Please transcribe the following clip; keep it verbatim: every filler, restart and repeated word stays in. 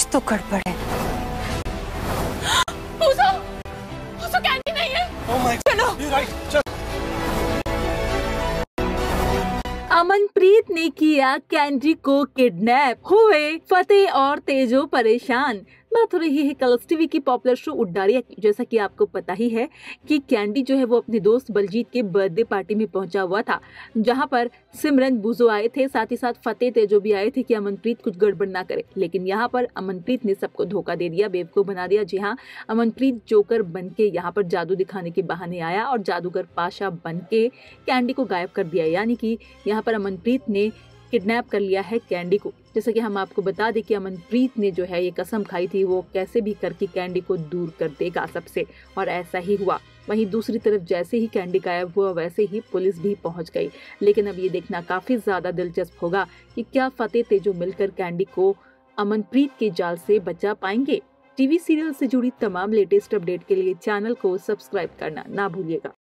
तो गड़बड़ है। उसे, उसे कैंडी नहीं है। Oh my, चलो। you're right, चल। अमनप्रीत ने किया कैंडी को किडनैप, हुए फतेह और तेजो परेशान। बात हो रही है कलर्स टीवी की पॉपुलर शो उड्डारिया की। जैसा कि आपको पता ही है कि कैंडी जो है वो अपने दोस्त बलजीत के बर्थडे पार्टी में पहुंचा हुआ था, जहां पर सिमरन बुजो आए थे, साथ ही साथ फतेह तेजो भी आए थे कि अमनप्रीत कुछ गड़बड़ ना करे। लेकिन यहाँ पर अमनप्रीत ने सबको धोखा दे दिया, बेवकूफ बना दिया। जी हाँ, अमनप्रीत जोकर बन के यहाँ पर जादू दिखाने के बहाने आया और जादूगर पाशा बन के कैंडी को गायब कर दिया। यानी कि यहाँ पर अमनप्रीत ने किडनैप कर लिया है कैंडी को। जैसा कि हम आपको बता दें कि अमनप्रीत ने जो है ये कसम खाई थी वो कैसे भी करके कैंडी को दूर कर देगा सबसे, और ऐसा ही हुआ। वहीं दूसरी तरफ जैसे ही कैंडी गायब हुआ वैसे ही पुलिस भी पहुंच गई। लेकिन अब ये देखना काफी ज्यादा दिलचस्प होगा कि क्या फतेह तेजो मिलकर कैंडी को अमनप्रीत के जाल से बचा पाएंगे। टीवी सीरियल से जुड़ी तमाम लेटेस्ट अपडेट के लिए चैनल को सब्सक्राइब करना ना भूलिएगा।